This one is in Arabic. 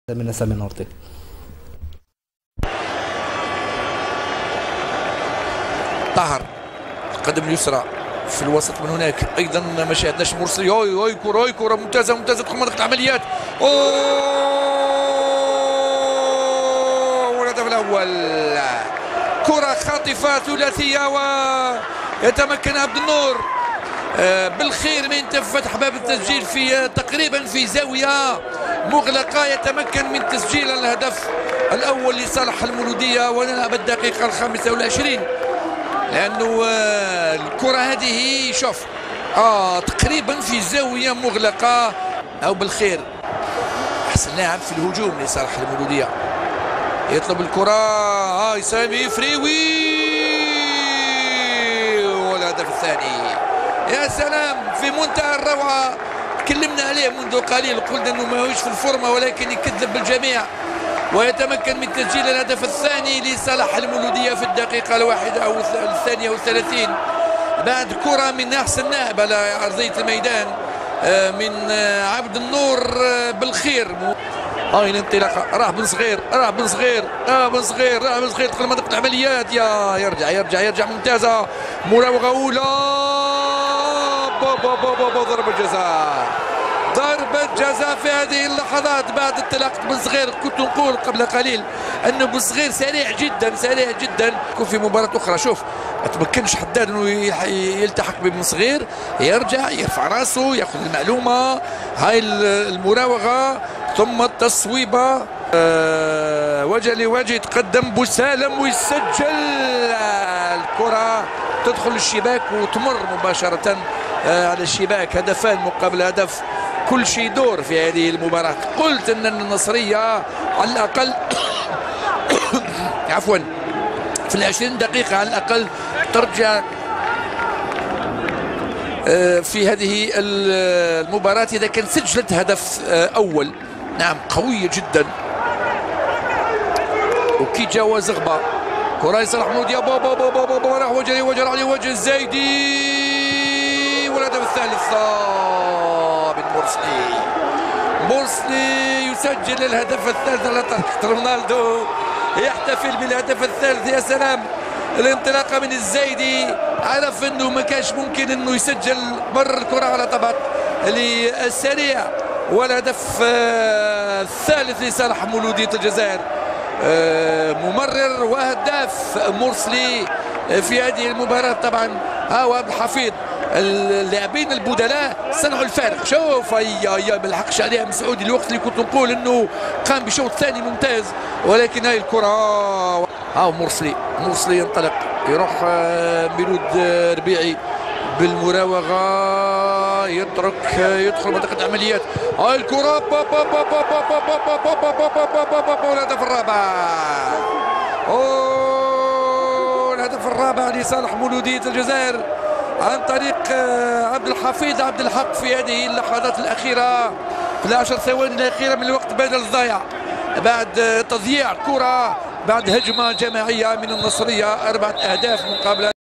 من سامي نورتي. طاهر القدم اليسرى في الوسط من هناك ايضا ما شاهدناش مرسي. اوي كره ممتازه تدخل منطقه العمليات. والهدف الاول كره خاطفه ثلاثيه ويتمكن عبد النور بالخير من فتح باب التسجيل في تقريبا في زاويه مغلقه. يتمكن من تسجيل الهدف الاول لصالح المولوديه ونلعب الدقيقه 25 لانه الكره هذه شوف تقريبا في زاويه مغلقه او بالخير. احسن لاعب في الهجوم لصالح المولوديه يطلب الكره سامي فريوي والهدف الثاني. يا سلام في منتهى الروعه. تكلمنا عليه منذ قليل قلنا انه ما هوش في الفورمه ولكن يكذب بالجميع ويتمكن من تسجيل الهدف الثاني لصالح المولوديه في الدقيقه الواحده او الثانيه والثلاثين بعد كره من احسن لاعب على ارضيه الميدان من عبد النور بالخير. الانطلاقه راح بن صغير دخل منطقه العمليات. يرجع ممتازه مراوغه اولى ضربة جزاء في هذه اللحظات بعد انطلاقة بن صغير. كنت نقول قبل قليل انه بن صغير سريع جدا يكون في مباراة اخرى. شوف ما تمكنش حداد انه يلتحق ببن صغير، يرجع يرفع راسه ياخذ المعلومة. هاي المراوغة ثم التصويبة وجه لوجه يتقدم بوسالم ويسجل الكرة تدخل الشباك وتمر مباشرة على الشباك. هدفان مقابل هدف، كل شيء يدور في هذه المباراة. قلت ان النصرية على الاقل عفوا في 20 دقيقة على الاقل ترجع في هذه المباراة اذا كان سجلت هدف اول. نعم قوية جدا. وكي جاوا زغبة كرة لصالح المولودية راح وجه عليه وجه الزايدي والهدف الثالث من مرسلي يسجل الهدف الثالث على طريقة رونالدو يحتفل بالهدف الثالث. يا سلام الانطلاقة من الزايدي عرف انه ما كانش ممكن انه يسجل مر الكرة على طبق للسريع والهدف الثالث لصالح مولودية الجزائر. ممرر وهداف مرسلي في هذه المباراة. طبعا عبد الحفيظ اللاعبين البدلاء صنعوا الفارق. شوف ما لحقش عليها مسعودي الوقت اللي كنت نقول انه قام بشوط ثاني ممتاز ولكن هاي الكرة مرسلي ينطلق يروح ميلود ربيعي بالمراوغة يدخل منطقة العمليات. هاي الكرة والهدف الرابع. الهدف الرابع لصالح مولودية الجزائر عن طريق عبد الحفيظ عبد الحق في هذه اللحظات الأخيرة في العشر ثواني الأخيرة من الوقت بدل الضايع بعد تضييع كرة بعد هجمة جماعية من النصرية. 4 أهداف مقابل